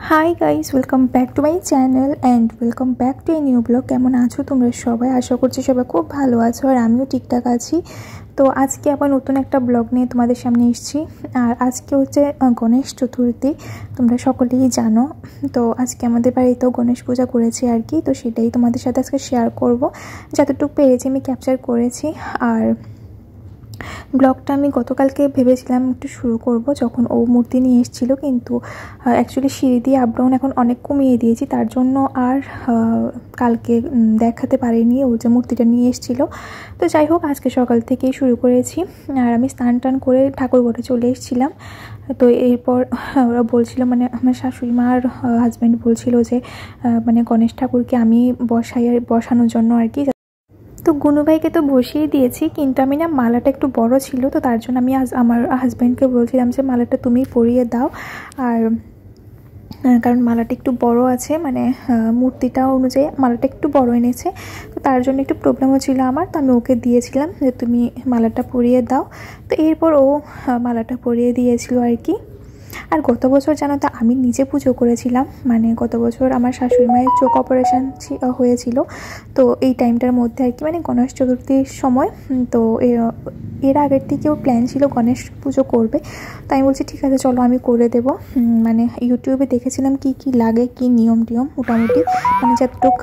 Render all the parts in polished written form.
High guys, welcome back to my channel and welcome back to a new blog. কেমন আছো তোমরা সবাই? আশা করছি সবাই খুব ভালো আছো আর আমিও ঠিকঠাক আছি। তো আজকে আবার নতুন একটা ব্লগ নিয়ে তোমাদের সামনে এসেছি। আর আজকে হচ্ছে গণেশ চতুর্থী, তোমরা সকলেই জানো। তো আজকে আমাদের বাড়িতেও গণেশ পূজা করেছি আর কি। তো সেটাই তোমাদের সাথে আজকে শেয়ার করব, যতটুকু পেরেছি আমি ক্যাপচার করেছি। আর ব্লগটা আমি গতকালকে ভেবেছিলাম একটু শুরু করব, যখন ও মূর্তি নিয়ে এসেছিল, কিন্তু অ্যাকচুয়ালি সিঁড়ি দিয়ে আপ ডাউন এখন অনেক কমিয়ে দিয়েছি, তার জন্য আর কালকে দেখাতে পারিনি ও যে মূর্তিটা নিয়ে এসেছিল। তো যাই হোক, আজকে সকাল থেকেই শুরু করেছি। আর আমি স্নান টান করে ঠাকুর ঘরে চলে এসেছিলাম। তো এরপর ওরা বলছিল, মানে আমার শাশুড়ি মা আর হাজব্যান্ড বলছিল যে মানে গণেশ ঠাকুরকে আমি বসানোর জন্য আর কি। তো গুনু ভাইকে তো বসিয়ে দিয়েছি, কিন্তু আমি না মালাটা একটু বড় ছিল, তো তার জন্য আমি আমার হাজব্যান্ডকে বলছিলাম যে মালাটা তুমি পরিয়ে দাও। আর কারণ মালাটা একটু বড় আছে, মানে মূর্তিটা অনুযায়ী মালাটা একটু বড় এনেছে, তো তার জন্য একটু প্রবলেম হচ্ছিলো আমার। তো আমি ওকে দিয়েছিলাম যে তুমি মালাটা পরিয়ে দাও। তো এরপর ও মালাটা পরিয়ে দিয়েছিল আর কি। আর গত বছর জানো তো আমি নিজে পুজো করেছিলাম, মানে গত বছর আমার শাশুড়ি মায়ের চোখ অপারেশন হয়েছিল। তো এই টাইমটার মধ্যে আর কি, মানে গণেশ চতুর্থীর সময়। তো এর আগের থেকেও প্ল্যান ছিল গণেশ পুজো করবে। তাই আমি বলছি ঠিক আছে চলো আমি করে দেবো। মানে ইউটিউবে দেখেছিলাম কি কি লাগে, কি নিয়ম টিয়ম, মোটামুটি মানে যতটুক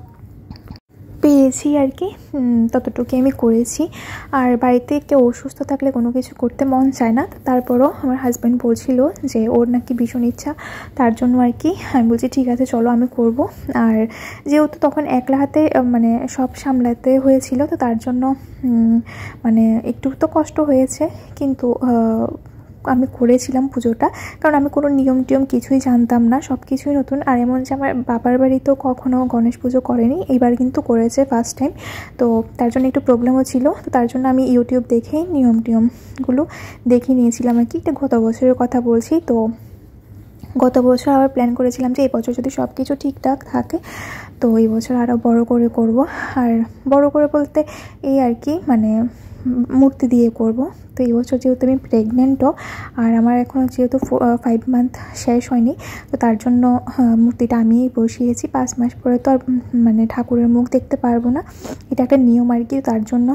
পেয়েছি আর কি ততটুকুই আমি করেছি। আর বাড়িতে কেউ অসুস্থ থাকলে কোনো কিছু করতে মন চায় না, তারপরও আমার হাজব্যান্ড বলছিল যে ওর নাকি ভীষণ ইচ্ছা, তার জন্য আর কি আমি বলছি ঠিক আছে চলো আমি করব। আর যেহেতু তখন একলা হাতে মানে সব সামলাতে হয়েছিল, তো তার জন্য মানে একটু তো কষ্ট হয়েছে, কিন্তু আমি করেছিলাম পুজোটা। কারণ আমি কোনো নিয়ম টিয়ম কিছুই জানতাম না, সব কিছুই নতুন। আর এমন যে আমার বাবার বাড়িতেও কখনও গণেশ পুজো করেনি, এইবার কিন্তু করেছে ফার্স্ট টাইম। তো তার জন্য একটু প্রবলেমও ছিল, তো তার জন্য আমি ইউটিউব দেখেই নিয়ম টিয়মগুলো দেখে নিয়েছিলাম আর কি। এটা গত বছরের কথা বলছি। তো গত বছর আবার প্ল্যান করেছিলাম যে এই বছর যদি সব কিছু ঠিকঠাক থাকে তো এই বছর আরও বড় করে করব। আর বড় করে বলতে এই আর কি, মানে মূর্তি দিয়ে করব। তো এই বছর যেহেতু আমি প্রেগনেন্টও, আর আমার এখনও যেহেতু 5 মান্থ শেষ হয়নি, তো তার জন্য মূর্তিটা আমিই বসিয়েছি। 5 মাস পরে তো আর মানে ঠাকুরের মুখ দেখতে পারবো না, এটা একটা নিয়ম আর কি। তার জন্য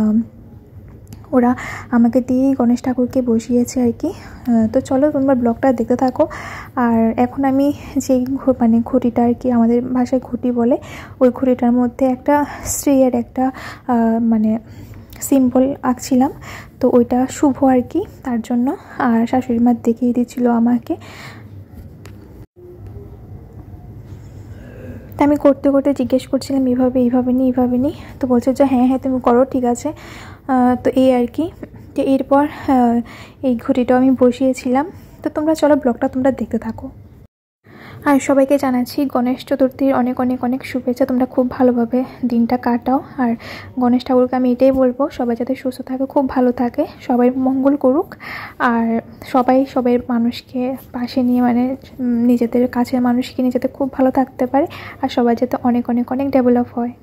ওরা আমাকে দিয়েই গণেশ ঠাকুরকে বসিয়েছে আর কি। তো চলো তোমরা ব্লগটা দেখতে থাকো। আর এখন আমি যেই মানে ঘটিটা আর কি, আমাদের ভাষায় ঘটি বলে, ওই ঘটিটার মধ্যে একটা স্ত্রীর একটা মানে সিম্বল আঁকছিলাম। তো ওইটা শুভ আর কি, তার জন্য। আর শাশুড়ি মা দেখিয়ে দিচ্ছিল আমাকে। তা আমি করতে করতে জিজ্ঞেস করছিলাম এইভাবে নি। তো বলছে যে হ্যাঁ হ্যাঁ তুমি করো, ঠিক আছে। তো এই আর কি। তো এরপর এই ঘটিটাও আমি বসিয়েছিলাম। তো তোমরা চলো ব্লগটা তোমরা দেখতে থাকো। আর সবাইকে জানাচ্ছি গণেশ চতুর্থীর অনেক অনেক অনেক শুভেচ্ছা। তোমরা খুব ভালোভাবে দিনটা কাটাও। আর গণেশ ঠাকুরকে আমি এটাই বলবো, সবাই যাতে সুস্থ থাকে, খুব ভালো থাকে, সবাই মঙ্গল করুক। আর সবাই মানুষকে পাশে নিয়ে, মানে নিজেদের কাছের মানুষকে নিয়ে যাতে খুব ভালো থাকতে পারে, আর সবাই যাতে অনেক অনেক অনেক ডেভেলপ হয়।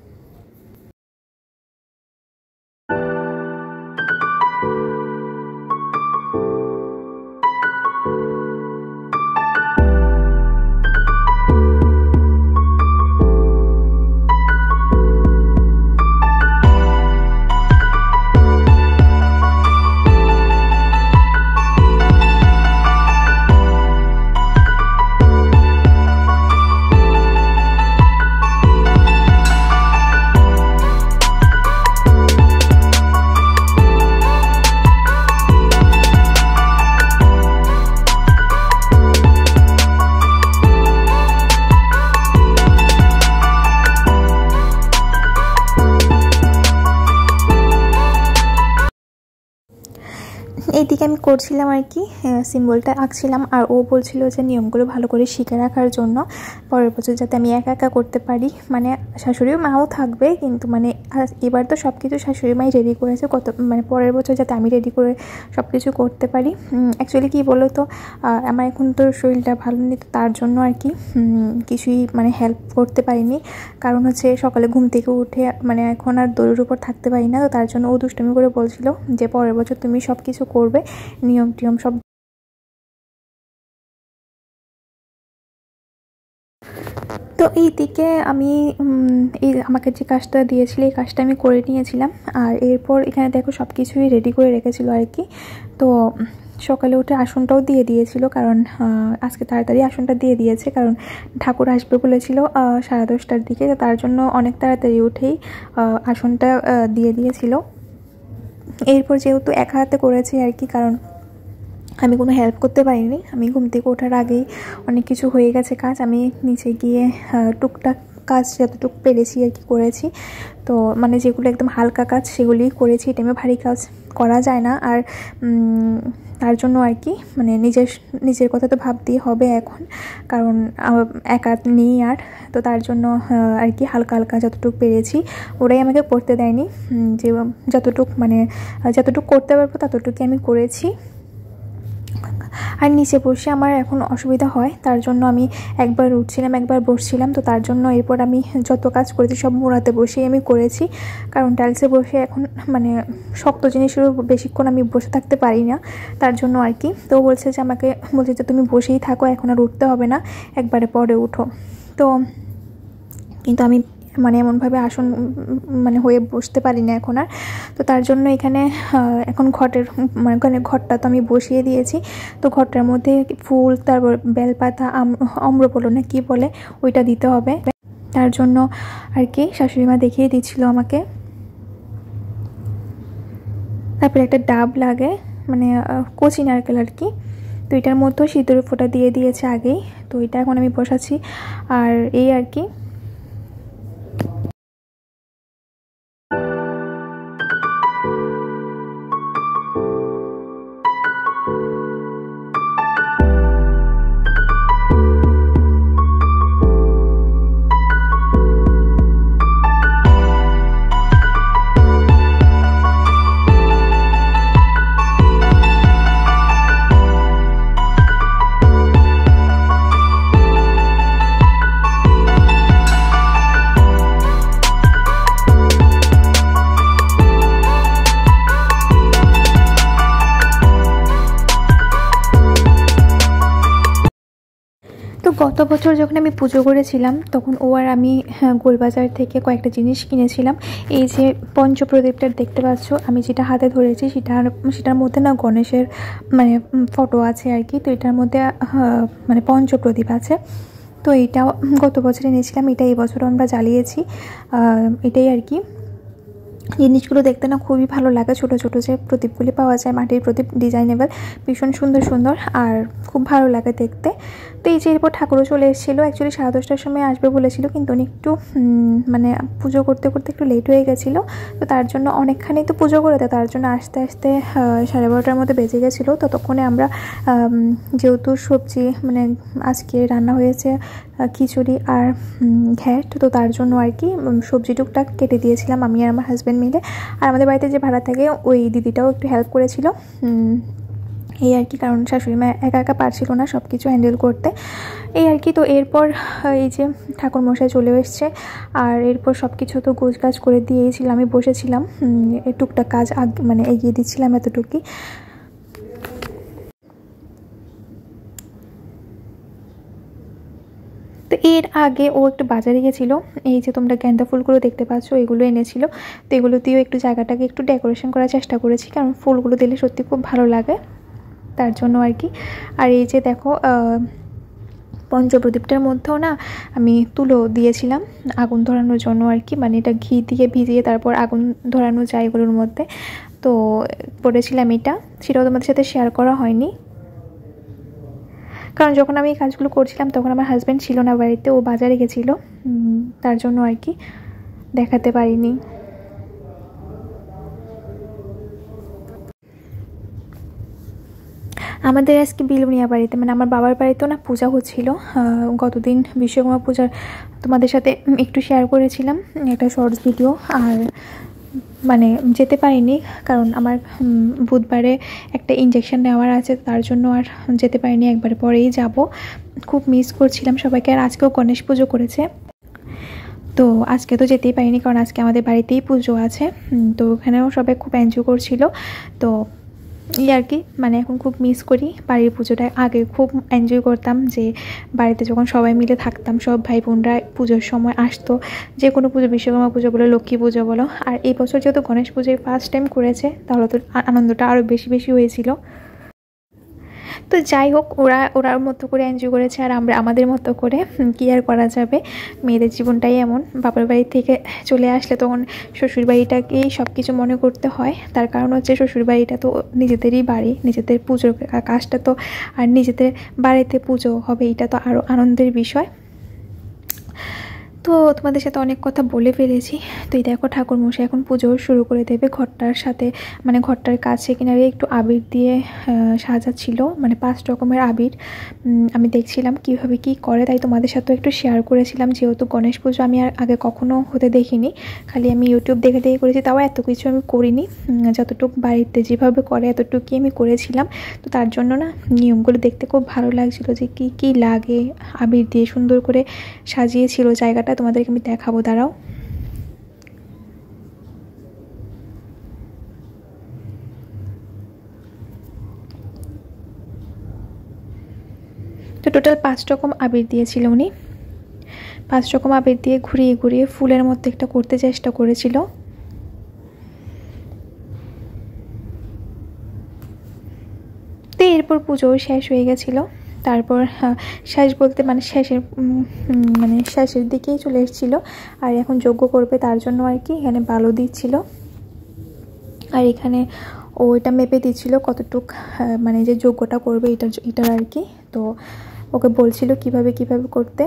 এইদিকে আমি করছিলাম আর কি, সিম্বলটা আঁকছিলাম। আর ও বলছিল যে নিয়মগুলো ভালো করে শিখে রাখার জন্য, পরের বছর যাতে আমি একা একা করতে পারি। মানে শাশুড়ি মাও থাকবে, কিন্তু মানে এবার তো সব কিছু শাশুড়ি মাই রেডি করেছে, মানে পরের বছর যাতে আমি রেডি করে সব কিছু করতে পারি। অ্যাকচুয়ালি কী বলো তো, আমার এখন তো শরীরটা ভালো নেই, তো তার জন্য আর কি কিছুই মানে হেল্প করতে পারিনি। কারণ হচ্ছে সকালে ঘুম থেকে উঠে মানে এখন আর দৌড়ের উপর থাকতে পারি না, তো তার জন্য ও দুষ্টুমি করে বলছিল যে পরের বছর তুমি সব কিছু করবে, নিয়ম টিয়ম সব তো এইদিকে আমি এই আমাকে যে কাজটা দিয়েছিল এই কাজটা আমি করে নিয়েছিলাম। আর এরপর এখানে দেখো সব কিছুই রেডি করে রেখেছিল আর কি। তো সকালে উঠে আসনটাও দিয়ে দিয়েছিল, কারণ আজকে তাড়াতাড়ি আসনটা দিয়ে দিয়েছে, কারণ ঠাকুর আসবে বলেছিল 10:30টার দিকে। তো তার জন্য অনেক তাড়াতাড়ি উঠেই আসনটা দিয়ে দিয়েছিল। এরপর যেহেতু একা হাতে করেছি আর কি, কারণ আমি কোনো হেল্প করতে পারিনি। আমি ঘুম থেকে ওঠার আগেই অনেক কিছু হয়ে গেছে কাজ। আমি নিচে গিয়ে টুকটাক কাজ যতটুকু পেরেছি আর কি করেছি। তো মানে যেগুলো একদম হালকা কাজ সেগুলি করেছি। টাইমে ভারী কাজ করা যায় না, আর তার জন্য আর কি মানে নিজের কথা তো ভাবতেই হবে এখন, কারণ একা নেই আর। তো তার জন্য আর কি হালকা হালকা যতটুকু পেরেছি, ওরাই আমাকে করতে দেয়নি। যে যতটুকু করতে পারবো ততটুকুই আমি করেছি। আর নিচে বসে আমার এখন অসুবিধা হয়, তার জন্য আমি একবার উঠছিলাম একবার বসছিলাম। তো তার জন্য এরপর আমি যত কাজ করেছি সব মোড়াতে বসেই আমি করেছি, কারণ টাইলসে বসে এখন মানে শক্ত জিনিসের বেশিক্ষণ আমি বসে থাকতে পারি না, তার জন্য আর কি। তো বলছে যে তুমি বসেই থাকো, এখন আর উঠতে হবে না, একবারে পরে উঠো। তো কিন্তু আমি মানে এমনভাবে আসন মানে হয়ে বসতে পারি না এখন আর। তো তার জন্য এখানে এখন ঘরটা তো আমি বসিয়ে দিয়েছি। তো ঘরটার মধ্যে ফুল, তারপর বেলপাতা, আম্রপলো না কি বলে ওইটা দিতে হবে। তার জন্য আর কি শাশুড়িমা দেখিয়ে দিচ্ছিল আমাকে। তারপরে একটা ডাব লাগে, মানে কচি নারকেল আর কি। তো এটার মধ্যেও সিঁদুরের ফোঁটা দিয়ে দিয়েছে আগেই। তো এটা এখন আমি বসাচ্ছি, আর এই আর কি। তো গত বছর যখন আমি পুজো করেছিলাম তখন ও আর আমি গোলবাজার থেকে কয়েকটা জিনিস কিনেছিলাম। এই যে পঞ্চপ্রদীপটা দেখতে পাচ্ছ, আমি যেটা হাতে ধরেছি সেটার মধ্যে না গণেশের মানে ফটো আছে আর কি। তো এটার মধ্যে মানে পঞ্চপ্রদীপ আছে। তো এইটাও গত বছর এনেছিলাম, এটা এই বছরও আমরা জ্বালিয়েছি। এটাই আর কি। জিনিসগুলো দেখতে না খুবই ভালো লাগে। ছোট ছোট যে প্রদীপগুলি পাওয়া যায়, মাটির প্রদীপ, ডিজাইনেবল, ভীষণ সুন্দর সুন্দর, আর খুব ভালো লাগে দেখতে। তো এই যে এরপর ঠাকুরও চলে এসেছিলো। অ্যাকচুয়ালি 10:30টার সময় আসবে বলেছিল, কিন্তু উনি একটু মানে পুজো করতে করতে একটু লেট হয়ে গেছিলো। তো তার জন্য অনেকখানি তো পুজো করে দেয়, তার জন্য আস্তে আস্তে 12:30টার মধ্যে বেজে গেছিলো। ততক্ষণে আমরা যেহেতু সবজি মানে আজকে রান্না হয়েছে খিচুড়ি আর ঘ্যাট, তো তার জন্য আর কি সবজি টুকটাক কেটে দিয়েছিলাম আমি আর আমার হাজব্যান্ড মিলে। আর আমাদের বাড়িতে যে ভাড়া থাকে ওই দিদিটাও একটু হেল্প করেছিল এই আর কি, কারণ শাশুড়িমা একা একা পারছিল না সব কিছু হ্যান্ডেল করতে, এই আর কি। তো এরপর এই যে ঠাকুর মশাই চলে এসছে, আর এরপর সব কিছু তো গোছগাছ করে দিয়েছিলাম, আমি বসেছিলাম এই টুকটাক কাজ মানে এগিয়ে দিচ্ছিলাম এতটুকুই। তো এর আগে ও একটু বাজারে গেছিলো, এই যে তোমরা গেন্দা ফুলগুলো দেখতে পাচ্ছ এগুলো এনেছিল। তো এগুলো দিয়েও একটু জায়গাটাকে একটু ডেকোরেশন করার চেষ্টা করেছি, কারণ ফুলগুলো দিলে সত্যি খুব ভালো লাগে, তার জন্য আর কি। আর এই যে দেখো পঞ্চপ্রদীপটার মধ্যেও না আমি তুলো দিয়েছিলাম আগুন ধরানোর জন্য আর কি, মানে এটা ঘি দিয়ে ভিজিয়ে তারপর আগুন ধরানো যায় এগুলোর মধ্যে। তো পড়েছিলাম এটা, সেটাও তোমাদের সাথে শেয়ার করা হয়নি, কারণ যখন আমি এই কাজগুলো করছিলাম তখন আমার হাজব্যান্ড ছিল না বাড়িতে, ও বাজারে গেছিলো, তার জন্য আর কি দেখাতে পারিনি। আমাদের আজকে বিলুনিয়া বাড়িতে মানে আমার বাবার বাড়িতেও না পূজা হচ্ছিল। গতদিন বিশ্বকর্মা পূজার তোমাদের সাথে একটু শেয়ার করেছিলাম একটা শর্টস ভিডিও, আর মানে যেতে পারিনি কারণ আমার বুধবারে একটা ইঞ্জেকশন নেওয়ার আছে, তার জন্য আর যেতে পারিনি, একবার পরেই যাব। খুব মিস করছিলাম সবাইকে। আর আজকেও গণেশ পুজো করেছে, তো আজকে তো যেতেই পারিনি কারণ আজকে আমাদের বাড়িতেই পুজো আছে। তো ওখানেও সবাই খুব এনজয় করছিল। তো আর কি, মানে এখন খুব মিস করি বাড়ির পুজোটা। আগে খুব এনজয় করতাম যে বাড়িতে যখন সবাই মিলে থাকতাম, সব ভাই বোনরা পুজোর সময় আসতো, যে কোনো পুজো, বিশ্বকর্মা পুজো বলো, লক্ষ্মী পুজো বলো। আর এই বছর যেহেতু গণেশ পুজোয় ফার্স্ট টাইম করেছে, তাহলে তো আনন্দটা আরও বেশি বেশি হয়েছিল। তো যাই হোক, ওরার মতো করে এনজয় করেছে, আর আমরা আমাদের মতো করে। কী আর করা যাবে, মেয়েদের জীবনটাই এমন। বাবার বাড়ি থেকে চলে আসলে তখন শ্বশুরবাড়িটাকেই সব কিছু মনে করতে হয়। তার কারণ হচ্ছে শ্বশুরবাড়িটা তো নিজেদেরই বাড়ি, নিজেদের পুজোর কাজটা তো, আর নিজেদের বাড়িতে পুজো হবে, এটা তো আরও আনন্দের বিষয়। তো তোমাদের সাথে অনেক কথা বলে ফেলেছি। তো এই দেখো, ঠাকুরমশাই এখন পুজো শুরু করে দেবে। ঘরটার সাথে, মানে ঘরটার কাছে কিনারে একটু আবির দিয়ে সাজাচ্ছিল, মানে 5 রকমের আবির। আমি দেখছিলাম কিভাবে কি করে, তাই তোমাদের সাথেও একটু শেয়ার করেছিলাম। যেহেতু গণেশ পুজো আমি আর আগে কখনো হতে দেখিনি, খালি আমি ইউটিউব দেখে দেখে করেছি, তাও এত কিছু আমি করিনি। যতটুকু বাড়িতে যেভাবে করে এতটুকুই আমি করেছিলাম। তো তার জন্য না নিয়মগুলো দেখতে খুব ভালো লাগছিল, যে কি কি লাগে আবির দিয়ে সুন্দর করে সাজিয়েছিল জায়গাটা। তোমাদেরকে আমি দেখাবো, দাঁড়াও। তো টোটাল 5 রকম আবির দিয়েছিল উনি। 5 রকম আবির দিয়ে ঘুরিয়ে ঘুরিয়ে ফুলের মধ্যে একটা করতে চেষ্টা করেছিল। তো এরপর পুজো শেষ হয়ে গেছিল। তারপর শেষ বলতে মানে শেষের দিকেই চলে এসেছিলো। আর এখন যজ্ঞ করবে, তার জন্য আর কি এখানে বালো দিচ্ছিল। আর এখানে ও এটা মেপে দিচ্ছিল কতটুক, মানে যে যজ্ঞটা করবে এটার আর কি। তো ওকে বলছিল কিভাবে কিভাবে করতে।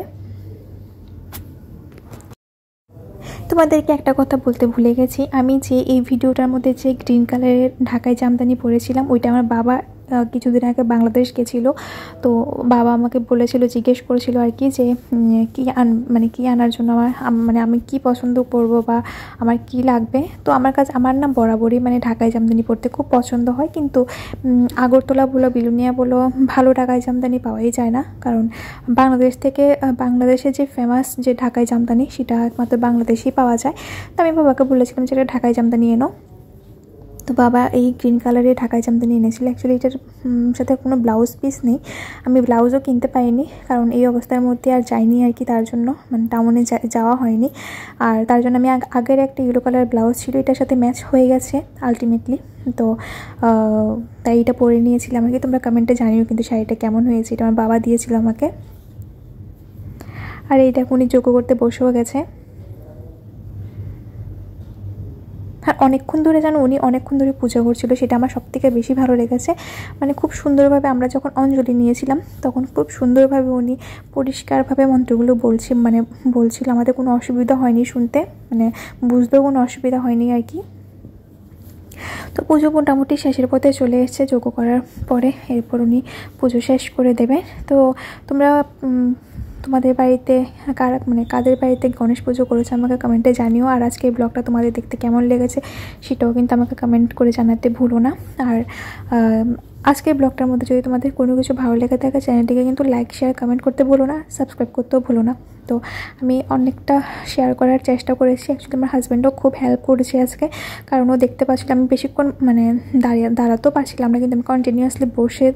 তোমাদেরকে একটা কথা বলতে ভুলে গেছি, আমি যে এই ভিডিওটার মধ্যে যে গ্রিন কালারের ঢাকাই জামদানি পরেছিলাম, ওইটা আমার বাবা কিছুদিন আগে বাংলাদেশ গেছিলো। তো বাবা আমাকে বলেছিল, জিজ্ঞেস করেছিল আর কি, যে কি আনার জন্য মানে আমি কি পছন্দ করবো বা আমার কি লাগবে। তো আমার না বরাবরই মানে ঢাকাই জামদানি পরতে খুব পছন্দ হয়, কিন্তু আগরতলা বলো, বিলুনিয়া বলো, ভালো ঢাকাই জামদানি পাওয়াই যায় না। কারণ বাংলাদেশে যে ফেমাস যে ঢাকাই জামদানি, সেটা একমাত্র বাংলাদেশেই পাওয়া যায়। তো আমি বাবাকে বলেছিলাম যে এটা ঢাকাই জামদানি এনো। তো বাবা এই গ্রিন কালারের ঢাকাই জামদানি এনেছিল। অ্যাকচুয়ালি এটার সাথে কোনো ব্লাউজ পিস নেই, আমি ব্লাউজও কিনতে পারিনি, কারণ এই অবস্থার মধ্যে আর যাইনি আর কি, তার জন্য মানে টাউনে যাওয়া হয়নি। আর তার জন্য আমি আগের একটা ইয়েলো কালার ব্লাউজ ছিল, এটার সাথে ম্যাচ হয়ে গেছে আলটিমেটলি। তো তাই এটা পরে নিয়েছিলাম আর কি। তোমরা কমেন্টে জানিও কিন্তু শাড়িটা কেমন হয়েছে, এটা আমার বাবা দিয়েছিল আমাকে। আর এই দেখো, উনি যোগ্য করতে বসেও গেছে। আর অনেকক্ষণ ধরে উনি অনেকক্ষণ ধরে পূজা করছিল, সেটা আমার সবথেকে বেশি ভালো লেগেছে। মানে খুব সুন্দরভাবে আমরা যখন অঞ্জলি নিয়েছিলাম, তখন খুব সুন্দরভাবে উনি পরিষ্কারভাবে মন্ত্রগুলো বলছিল। আমাদের কোনো অসুবিধা হয়নি শুনতে, মানে বুঝতেও কোনো অসুবিধা হয়নি আর কি। তো পুজো মোটামুটি শেষের পথে চলে এসেছে। যোগ্য করার পরে এরপর উনি পুজো শেষ করে দেবে। তো তোমরা তোমাদের বাড়িতে কাদের বাড়িতে গণেশ পুজো করেছে আমাকে কমেন্টে জানিও। আর আজকে এই ব্লগটা তোমাদের দেখতে কেমন লেগেছে সেটাও কিন্তু আমাকে কমেন্ট করে জানাতে ভুলো না। আর আজকের ব্লগটার মধ্যে যদি তোমাদের কোনো কিছু ভালো লেগে থাকে, চ্যানেলটিকে কিন্তু লাইক, শেয়ার, কমেন্ট করতে ভুলো না, সাবস্ক্রাইব করতেও ভুলো না। তো আমি অনেকটা শেয়ার করার চেষ্টা করেছি। অ্যাকচুয়ালি আমার হাজব্যান্ডও খুব হেল্প করেছে আজকে, কারণ ও দেখতে পাচ্ছিল আমি বেশিক্ষণ দাঁড়াতেও পারছিলাম না, কিন্তু আমি কন্টিনিউয়াসলি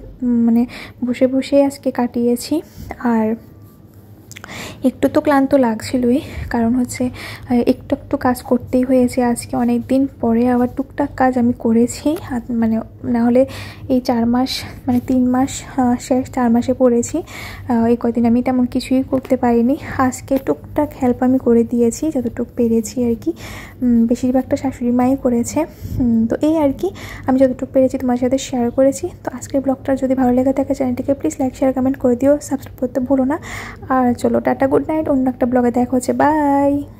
বসে আজকে কাটিয়েছি। আর একটু তো ক্লান্ত লাগছিলই, কারণ হচ্ছে একটু একটু কাজ করতেই হয়েছে। আজকে অনেক দিন পরে আবার টুকটাক কাজ আমি করেছি, না হলে এই 4 মাস 3 মাস শেষ 4 মাসে পড়েছি। এই কদিন আমি তেমন কিছুই করতে পারিনি। আজকে টুকটাক হেল্প আমি করে দিয়েছি যতটুকু পেরেছি আর কি। বেশিরভাগটা শাশুড়ি মাই করেছে। তো এই আর কি, আমি যতটুকু পেরেছি তোমার সাথে শেয়ার করেছি। তো আজকের ব্লগটা যদি ভালো লেগে থাকে, চ্যানেলটিকে প্লিজ লাইক, শেয়ার, কমেন্ট করে দিও, সাবস্ক্রাইব করতে ভুলো না। আর চলো টাটা, গুড নাইট। অন্য একটা ব্লগে দেখা হচ্ছে, বাই।